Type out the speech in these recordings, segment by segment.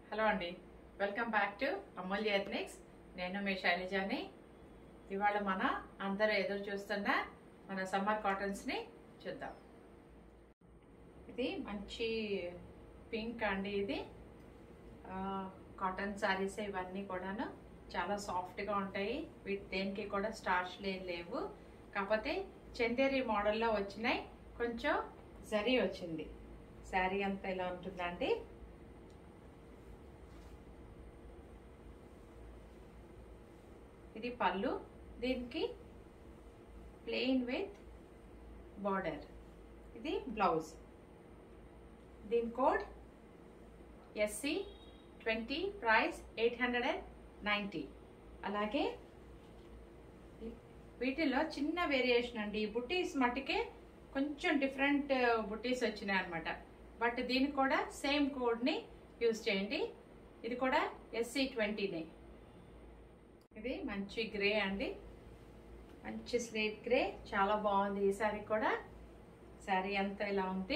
Hello అండి, welcome back to Amulya ethnics. నేను మీ శైలజాని. ఇవాళ మన అందరూ ఎదురు చూస్తున్న మన సమ్మర్ కాటన్స్ని చూద్దాం. ఇది మంచి పింక్ అండి. ఇది కాటన్ శారీస్ ఇవన్నీ కూడాను చాలా సాఫ్ట్గా ఉంటాయి. వీటి దేనికి కూడా స్టార్చ్ లేవు. కాకపోతే చందేరి మోడల్లో వచ్చినాయి. కొంచెం జరీ వచ్చింది. శారీ అంతా ఇలా ఉంటుందండి. ఇది పళ్ళు, దీనికి ప్లెయిన్ విత్ బార్డర్. ఇది బ్లౌజ్. దీని కోడ్ SC20, ప్రైస్ 890. అలాగే వీటిలో చిన్న వేరియేషన్ అండి. ఈ బుట్టీస్ మట్టుకే కొంచెం డిఫరెంట్ బుట్టీస్ వచ్చినాయి అనమాట. బట్ దీనికి కూడా సేమ్ కోడ్ని యూజ్ చేయండి. ఇది కూడా SC20నే. ఇది మంచి గ్రే అండి, మంచి స్లేట్ గ్రే, చాలా బాగుంది. ఈ శారీ కూడా శారీ అంతా ఇలా ఉంది.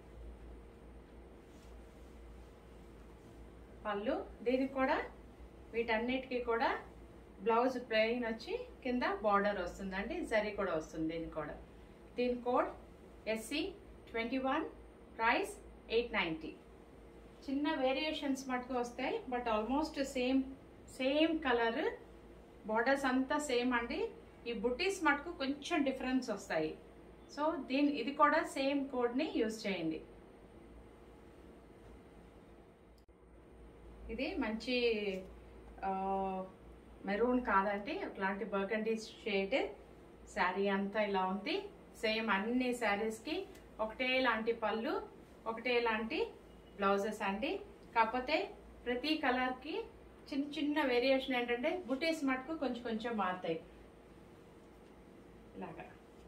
పళ్ళు, దీనికి కూడా వీటన్నిటికీ కూడా బ్లౌజ్ ప్లెయిన్ వచ్చి కింద బార్డర్ వస్తుందండి. జరీ కూడా వస్తుంది దీనికి కూడా. దీని కోడ్ SC21, ప్రైస్ 890. చిన్న వేరియేషన్స్ మటుకు వస్తాయి, but almost same colour, borders అంతా సేమ్ అండి. ఈ బుట్టీస్ మటుకు కొంచెం డిఫరెన్స్ వస్తాయి. సో ఇది కూడా సేమ్ కోడ్ని యూజ్ చేయండి. ఇది మంచి మెరూన్ కాదండి, అట్లాంటి బర్గండీ షేడ్. శారీ అంతా ఇలా ఉంది. సేమ్ అన్ని శారీస్కి ఒకటే లాంటి పళ్ళు, ఒకటే లాంటి బ్లౌజెస్ అండి. కాకపోతే ప్రతి కలర్కి చిన్న చిన్న వేరియేషన్ ఏంటంటే బుటీస్ మటుకు కొంచెం మారుతాయి ఇలాగా.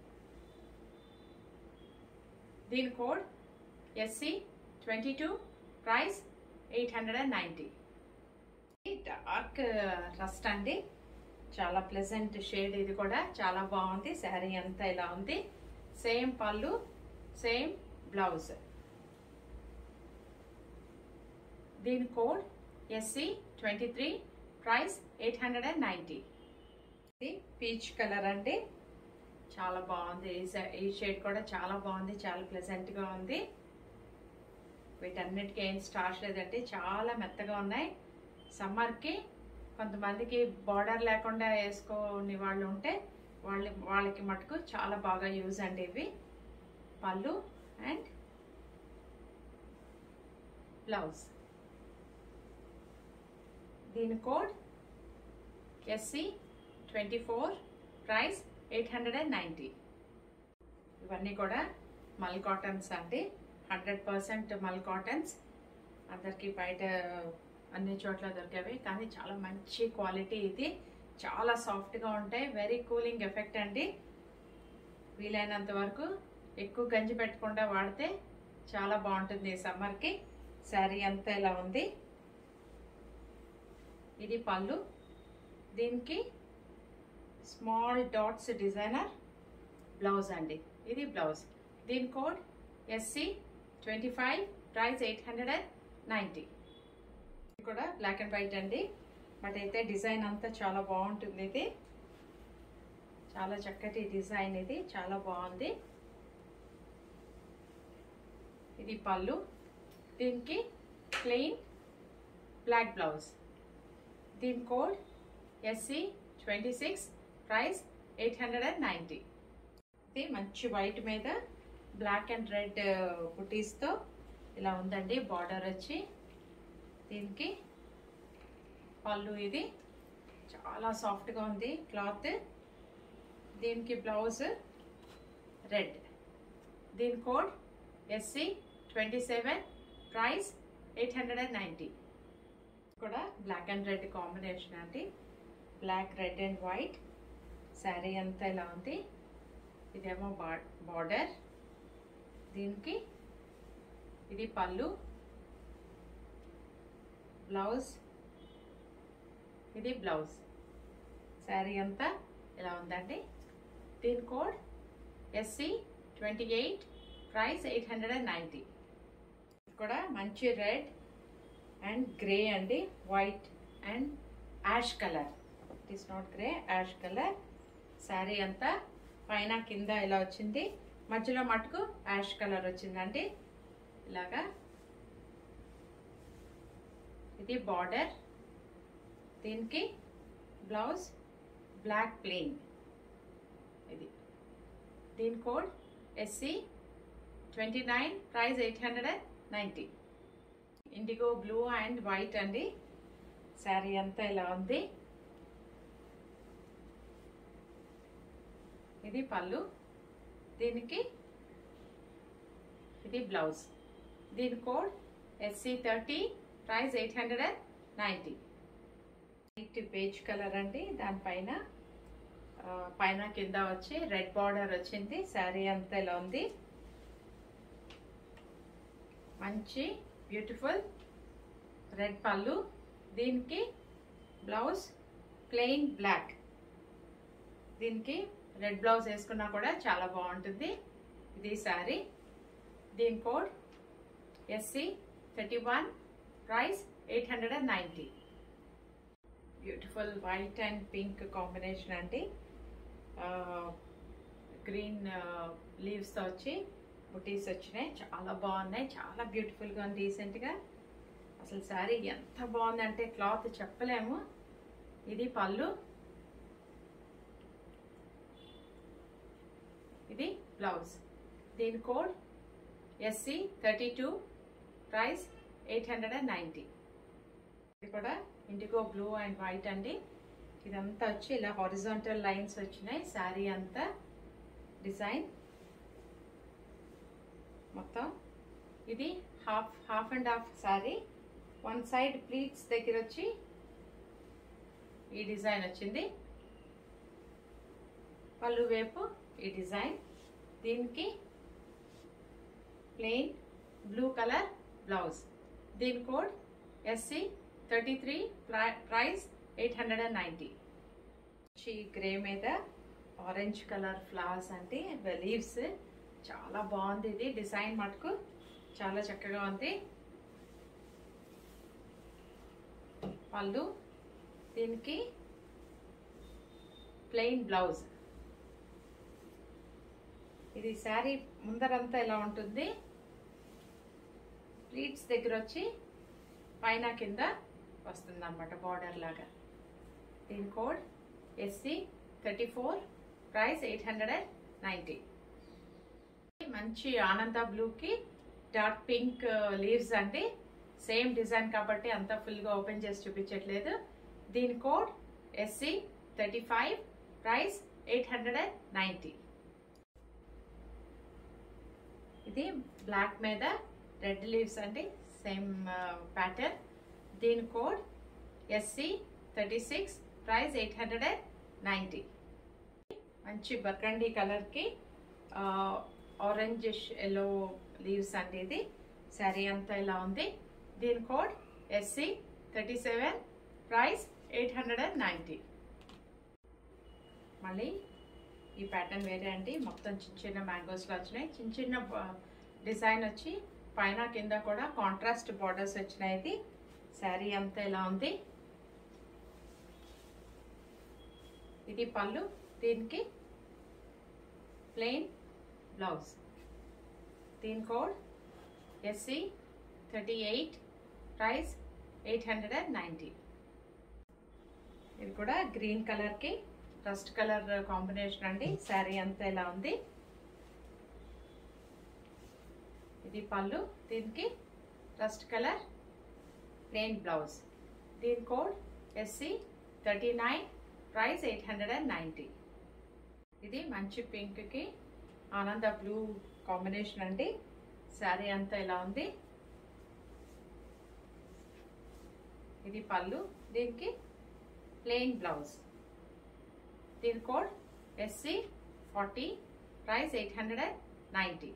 దీని code SC22, price 890. Dark rust అండి, చాలా ప్లెజెంట్ షేడ్. ఇది కూడా చాలా బాగుంది. శారీ అంతా ఇలా ఉంది. Same pallu, same blouse. దీని కోడ్ SC23, ప్రైస్ 890. ఇది పీచ్ కలర్ అండి, చాలా బాగుంది. ఈ షేడ్ కూడా చాలా బాగుంది, చాలా ప్లెజెంట్గా ఉంది. వీటన్నిటికీ ఏం స్టార్చ్ లేదండి, చాలా మెత్తగా ఉన్నాయి. సమ్మర్కి కొంతమందికి బార్డర్ లేకుండా వేసుకోని వాళ్ళు ఉంటే వాళ్ళకి మటుకు చాలా బాగా యూజ్ అండి ఇవి. Pallu and blouse. దీని కోడ్ SC24, ప్రైస్ 890. ఇవన్నీ కూడా మల్ కాటన్స్ అండి, 100% మల్ కాటన్స్. అందరికి బయట అన్ని చోట్ల దొరికేవి, కానీ చాలా మంచి క్వాలిటీ. ఇది చాలా సాఫ్ట్గా ఉంటాయి. వెరీ కూలింగ్ ఎఫెక్ట్ అండి. వీలైనంత వరకు ఎక్కువ గంజి పెట్టకుండా వాడితే చాలా బాగుంటుంది ఈ సమ్మర్కి. శారీ అంతా ఇలా ఉంది. ఇది పళ్ళు, దీనికి స్మాల్ డాట్స్ డిజైనర్ బ్లౌజ్ అండి. ఇది బ్లౌజ్. దీని కోడ్ SC25, ప్రైస్ 890. ఇది కూడా బ్లాక్ అండ్ వైట్ అండి, బట్ అయితే డిజైన్ అంతా చాలా బాగుంటుంది. ఇది చాలా చక్కటి డిజైన్, ఇది చాలా బాగుంది. ఇది పళ్ళు, దీనికి ప్లెయిన్ బ్లాక్ బ్లౌజ్. దీని కోడ్ SC26, ప్రైస్ 890. ఇది మంచి వైట్ మీద బ్లాక్ అండ్ రెడ్ బుటీస్తో ఇలా ఉందండి. బార్డర్ వచ్చి దీనికి పళ్ళు. ఇది చాలా సాఫ్ట్గా ఉంది క్లాత్. దీనికి బ్లౌజ్ రెడ్. దీని కోడ్ SC27, ప్రైస్ 890. కూడా బ్లాక్ అండ్ రెడ్ కాంబినేషన్ అండి. Black, red and white. Sari అంతా ఇలా ఉంది. ఇదేమో బార్డర్. దీనికి ఇది పళ్ళు, బ్లౌజ్. ఇది బ్లౌజ్. శారీ అంతా ఇలా ఉందండి. దీని కోడ్ SC28, ప్రైస్ 890. కూడా మంచి రెడ్ అండ్ గ్రే అండి, white and ash colour. It is not grey, ash colour. Sari అంతా పైన కింద ఇలా వచ్చింది, మధ్యలో మటుకు యాష్ కలర్ వచ్చిందండి ఇలాగా. ఇది బార్డర్, దీనికి బ్లౌజ్ బ్లాక్ ప్లెయిన్. ఇది దీని code SC29, price 890. Indigo blue and white అండి. శారీ అంతా ఇలా ఉంది. ఇది పళ్ళు, దీనికి ఇది బ్లౌజ్. దీని code SC30, price 890. White beige colour అండి. దానిపైన పైన కింద వచ్చి రెడ్ బార్డర్ వచ్చింది. శారీ అంతా ఇలా ఉంది. మంచి బ్యూటిఫుల్ రెడ్ పళ్ళు, దీనికి బ్లౌజ్ ప్లెయిన్ బ్లాక్. దీనికి రెడ్ బ్లౌజ్ వేసుకున్నా కూడా చాలా బాగుంటుంది. ఇది శారీ. దీని code SC31, price 890. Beautiful white and pink combination అండి. గ్రీన్ లీవ్స్తో వచ్చి బుటీస్ వచ్చినాయి, చాలా బాగున్నాయి, చాలా బ్యూటిఫుల్గా ఉంది. రీసెంట్గా అసలు శారీ ఎంత బాగుందంటే క్లాత్ చెప్పలేము. ఇది పళ్ళు, ఇది బ్లౌజ్. దీని కోడ్ SC32, ప్రైస్ 890. ఇది కూడా ఇండిగో బ్లూ అండ్ వైట్ అండి. ఇదంతా వచ్చి ఇలా హారిజాంటల్ లైన్స్ వచ్చినాయి. శారీ అంతా డిజైన్ మొత్తం. ఇది half and half sari. One side pleats దగ్గర వచ్చి ఈ డిజైన్ వచ్చింది, పళ్ళు వైపు ఈ డిజైన్. దీనికి ప్లెయిన్ బ్లూ కలర్ బ్లౌజ్. దీని కోడ్ SC33, ప్రైస్ 890. గ్రే మీద ఆరెంజ్ కలర్ ఫ్లవర్స్ అంటే లీవ్స్, చాలా బాగుంది. ఇది డిజైన్ మటుకు చాలా చక్కగా ఉంది. పళ్ళు, దీనికి ప్లెయిన్ బ్లౌజ్. ఇది శారీ ముందరంతా ఇలా ఉంటుంది. ప్లీట్స్ దగ్గర వచ్చి పైన కింద వస్తుంది అన్నమాట, బార్డర్ లాగా. దీని కోడ్ SC34, ప్రైస్ 890. మంచి ఆనంద బ్లూకి డార్క్ పింక్ లీవ్స్ అండి. సేమ్ డిజైన్ కాబట్టి అంత ఫుల్గా ఓపెన్ చేసి చూపించట్లేదు. దీని కోడ్ SC35, ప్రైస్ 890. ఇది బ్లాక్ మీద రెడ్ లీవ్స్ అండి, సేమ్ ప్యాటర్న్. దీని కోడ్ SC36, ప్రైస్ 890. మంచి బర్గండీ కలర్కి ఆరెంజిష్ ఎల్లో లీవ్స్ అండి. ఇది శారీ అంతా ఇలా ఉంది. దీని కోడ్ SC37, ప్రైస్ 890. మళ్ళీ ఈ ప్యాటర్న్ వేరే అండి. మొత్తం చిన్న చిన్న మ్యాంగోస్లో వచ్చినాయి. చిన్న చిన్న డిజైన్ వచ్చి పైన కింద కూడా కాంట్రాస్ట్ బార్డర్స్ వచ్చినాయి. ఇది శారీ అంతా ఇలా ఉంది. ఇది పళ్ళు, దీనికి ప్లెయిన్ బ్లౌజ్. దీని కోడ్ SC38, ప్రైస్ 890. ఇది కూడా గ్రీన్ కలర్కి రస్ట్ కలర్ కాంబినేషన్ అండి. శారీ అంతా ఇలా ఉంది. ఇది పళ్ళు, దీనికి రస్ట్ కలర్ ప్లెయిన్ బ్లౌజ్. దీని కోడ్ SC39, ప్రైస్ 890. ఇది మంచి పింక్కి ఆనంద బ్లూ కాంబినేషన్ అండి. శారీ అంతా ఇలా ఉంది. ఇది పళ్ళు, దీనికి ప్లెయిన్ బ్లౌజ్. దీని కోడ్ SC40, ప్రైస్ 890.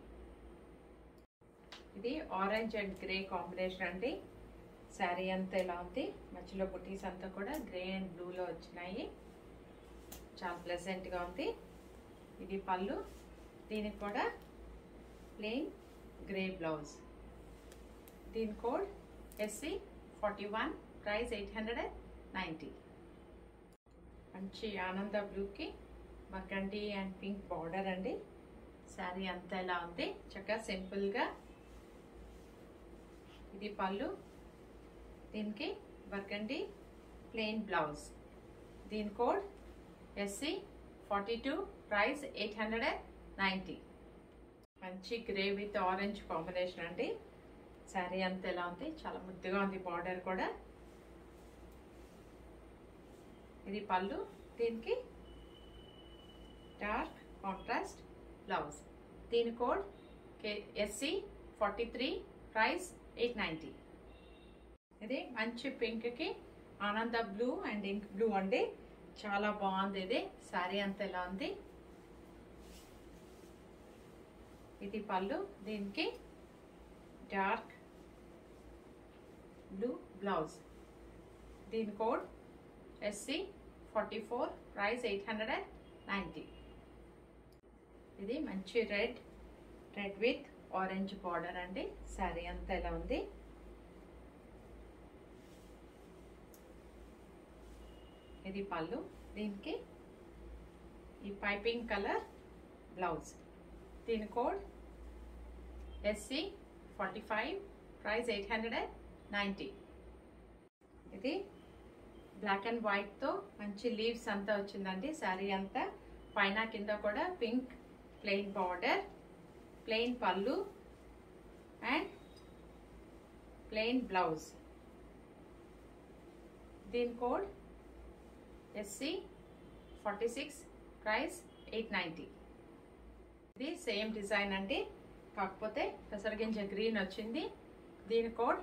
ఇది ఆరెంజ్ అండ్ గ్రే కాంబినేషన్ అండి. శారీ అంతా ఇలా ఉంది. మధ్యలో బుటీస్ అంతా కూడా గ్రే అండ్ బ్లూలో వచ్చినాయి. చాలా ప్లెజెంట్గా ఉంది. ఇది పళ్ళు, దీనికి కూడా ప్లెయిన్ గ్రే బ్లౌజ్. దీని కోడ్ SC 41, ప్రైస్ 890. మంచి ఆనంద బ్లూకి బర్గండీ అండ్ పింక్ బార్డర్ అండి. శారీ అంతా ఎలా ఉంది, చక్కగా సింపుల్గా. ఇది పళ్ళు, దీనికి బర్గండీ ప్లెయిన్ బ్లౌజ్. దీని కోడ్ SC42, ప్రైస్ 890. మంచి గ్రే విత్ ఆరెంజ్ కాంబినేషన్ అండి. శారీ అంతా ఎలా ఉంది, చాలా ముద్దుగా ఉంది. బార్డర్ కూడా. ఇది పళ్ళు, దీనికి డార్క్ కాంట్రాస్ట్ బ్లౌజ్. దీని కోడ్ SC43, ప్రైస్ 890. ఇది మంచి పింక్ కి ఆనంద బ్లూ అండ్ ఇంక్ బ్లూ అండి. చాలా బాగుంది. ఇది శారీ అంతా ఎలా ఉంది. ఇది పళ్ళు, దీనికి డార్క్ బ్లూ బ్లౌజ్. దీని కోడ్ SC44, ప్రైస్ 890. ఇది మంచి రెడ్ విత్ ఆరెంజ్ బార్డర్ అండి. శారీ అంతా ఎలా ఉంది. ఇది పళ్ళు, దీనికి ఈ పైపింగ్ కలర్ బ్లౌజ్. దీని కోడ్ SC45, ప్రైస్ 890. ఇది బ్లాక్ అండ్ వైట్ తో మంచి లీవ్స్ అంతా వచ్చిందండి. శారీ అంతా పైన కింద కూడా pink plain border, plain pallu and plain blouse. దీని కోడ్ SC46, ప్రైస్ 890. ఇది సేమ్ డిజైన్ అండి, కాకపోతే పెసరగింజ గ్రీన్ వచ్చింది. దీని కోడ్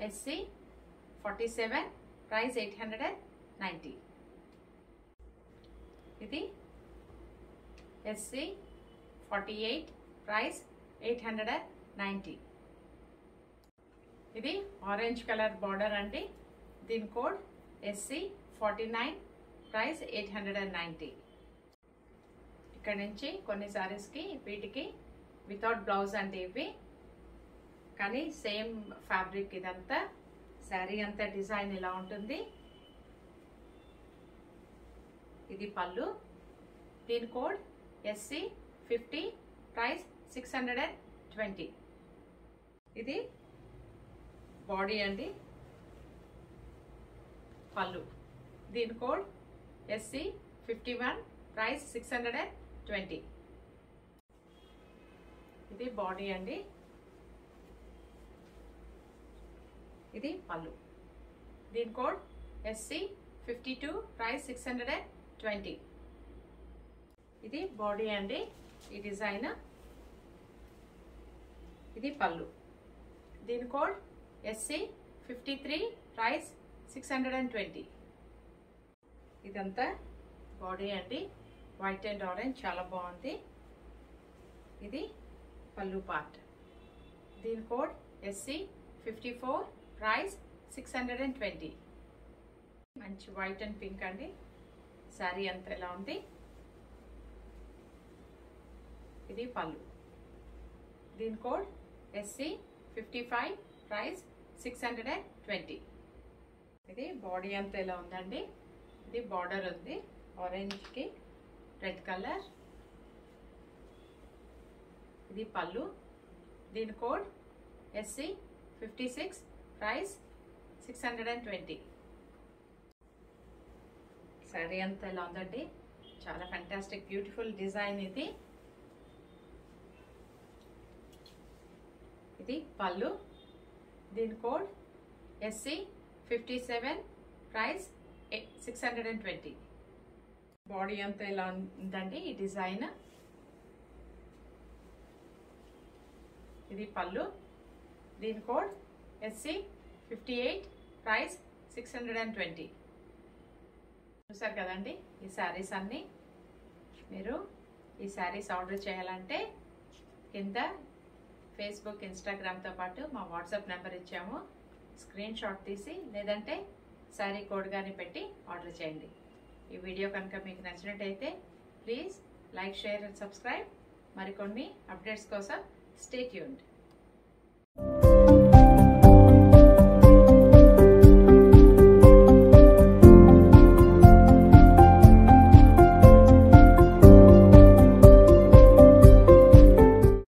SC47, ప్రైస్ 890. ఇది SC48, ప్రైస్ 890. ఇది ఆరెంజ్ కలర్ బార్డర్ అండి. దీని కోడ్ SC49, ప్రైస్ 890. ఇక్కడ నుంచి కొన్ని సారీస్ కి వీటికి వితౌట్ బ్లౌజ్ అంటే ఇవి, కానీ సేమ్ ఫ్యాబ్రిక్. ఇదంతా శారీ అంతా డిజైన్ ఇలా ఉంటుంది. ఇది పళ్ళు, దీని కోడ్ SC50, ప్రైస్ 620. ఇది బాడీ అండి, పళ్ళు. దీని కోడ్ SC51, ప్రైస్ 620. ఇది బాడీ అండి, ఇది పళ్ళు. దీని కోడ్ SC52, ప్రైస్ 620. ఇది బాడీ అండి, ఈ డిజైన్. ఇది పళ్ళు. దీని కోడ్ SC53, ప్రైస్ 620. ఇదంతా బాడీ అండి, వైట్ అండ్ ఆరెంజ్, చాలా బాగుంది. ఇది పళ్ళు పార్ట్. దీని కోడ్ SC54, ప్రైస్ 620. మంచి వైట్ అండ్ పింక్ అండి. శారీ అంతా ఎలా ఉంది. ఇది పళ్ళు. దీని కోడ్ SC55, ప్రైస్ 620. ఇది బాడీ అంతా ఎలా ఉందండి. ఇది బార్డర్ ఉంది, ఆరెంజ్ కి రెడ్ కలర్. ఇది పళ్ళు. దీని కోడ్ SC56, ప్రైస్ 620. శారీ అంతా ఎలా ఉందండి, చాలా ఫ్యాంటాస్టిక్ బ్యూటిఫుల్ డిజైన్ ఇది. ఇది పళ్ళు. దీని కోడ్ SC57, ప్రైస్ 620. బాడీ అంతా ఎలా ఉందండి ఈ డిజైన్. ఇది పళ్ళు. దీని కోడ్ SC58, ప్రైస్ 620. చూసారు కదండి ఈ శారీస్ అన్ని. మీరు ఈ శారీస్ ఆర్డర్ చేయాలంటే కింద ఫేస్బుక్, ఇన్స్టాగ్రామ్తో పాటు మా వాట్సాప్ నెంబర్ ఇచ్చాము. స్క్రీన్ షాట్ తీసి లేదంటే శారీ కోడ్ కానీ పెట్టి ఆర్డర్ చేయండి. ఈ వీడియో కనుక మీకు నచ్చినట్టయితే please like, share and subscribe. మరికొన్ని అప్డేట్స్ కోసం స్టే ట్యూన్డ్.